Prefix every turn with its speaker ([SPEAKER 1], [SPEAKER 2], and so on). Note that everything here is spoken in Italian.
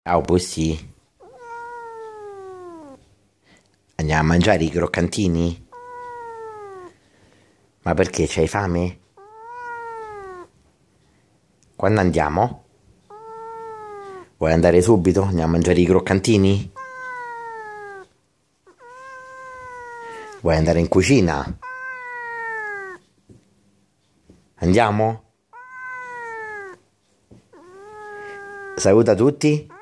[SPEAKER 1] Ah, poi sì. Andiamo a mangiare i croccantini? Ma perché c'hai fame? Quando andiamo? Vuoi andare subito? Andiamo a mangiare i croccantini? Vuoi andare in cucina? Andiamo? Saluta tutti?